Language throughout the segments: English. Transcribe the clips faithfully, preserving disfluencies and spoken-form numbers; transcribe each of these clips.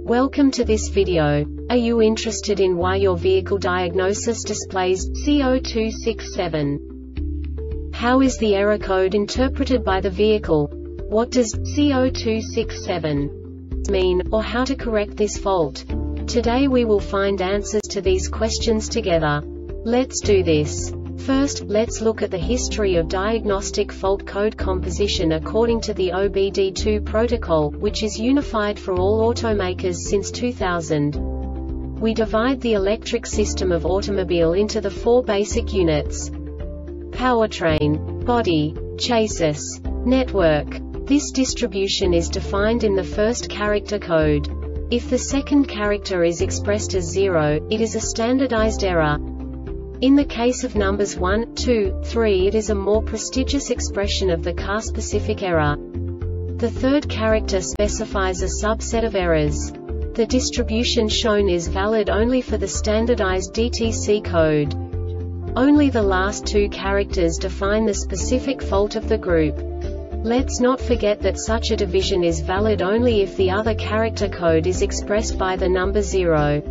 Welcome to this video. Are you interested in why your vehicle diagnosis displays C zero two six seven? How is the error code interpreted by the vehicle? What does C zero two six seven mean, or how to correct this fault? Today we will find answers to these questions together. Let's do this. First, let's look at the history of diagnostic fault code composition according to the O B D two protocol, which is unified for all automakers since two thousand. We divide the electric system of automobile into the four basic units: powertrain, body, chassis, network. This distribution is defined in the first character code. If the second character is expressed as zero, it is a standardized error. In the case of numbers one, two, three, it is a more prestigious expression of the car-specific error. The third character specifies a subset of errors. The distribution shown is valid only for the standardized D T C code. Only the last two characters define the specific fault of the group. Let's not forget that such a division is valid only if the other character code is expressed by the number zero.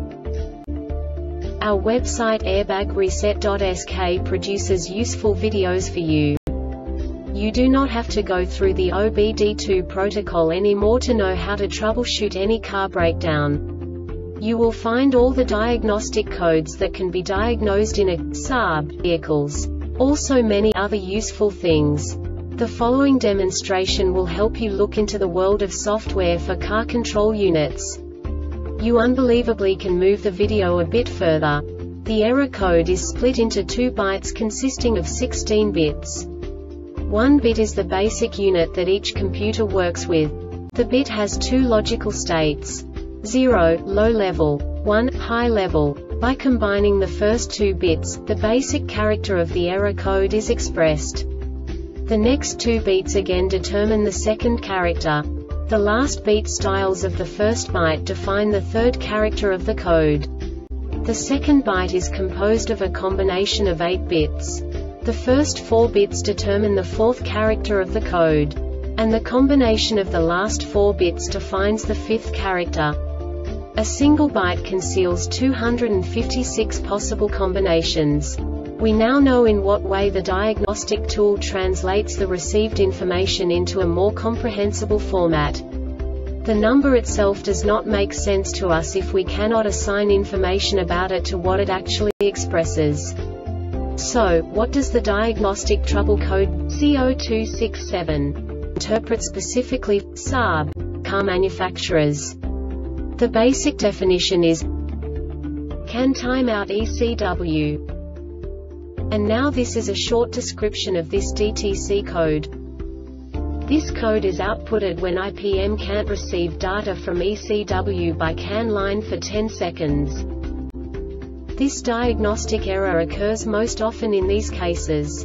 Our website airbag reset dot S K produces useful videos for you. You do not have to go through the O B D two protocol anymore to know how to troubleshoot any car breakdown. You will find all the diagnostic codes that can be diagnosed in a S A B vehicles. Also many other useful things. The following demonstration will help you look into the world of software for car control units. You unbelievably can move the video a bit further. The error code is split into two bytes consisting of sixteen bits. One bit is the basic unit that each computer works with. The bit has two logical states: zero, low level, one, high level. By combining the first two bits, the basic character of the error code is expressed. The next two beats again determine the second character. The last beat styles of the first byte define the third character of the code. The second byte is composed of a combination of eight bits. The first four bits determine the fourth character of the code. And the combination of the last four bits defines the fifth character. A single byte conceals two hundred fifty-six possible combinations. We now know in what way the diagnostic tool translates the received information into a more comprehensible format. The number itself does not make sense to us if we cannot assign information about it to what it actually expresses. So, what does the diagnostic trouble code C zero two six seven interpret specifically for S A B car manufacturers? The basic definition is CAN timeout E C W. And now this is a short description of this D T C code. This code is outputted when I P M can't receive data from E C W by CAN line for ten seconds. This diagnostic error occurs most often in these cases: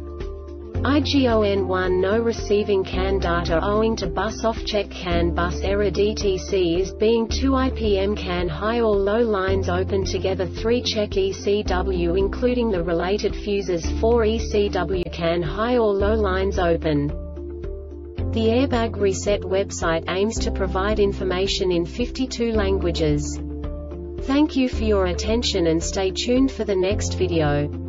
I G O N one no receiving CAN data owing to bus off check CAN bus error. D T C is being two I P M CAN high or low lines open together. Three check E C W including the related fuses. Four E C W CAN high or low lines open. The Airbag Reset website aims to provide information in fifty-two languages. Thank you for your attention and stay tuned for the next video.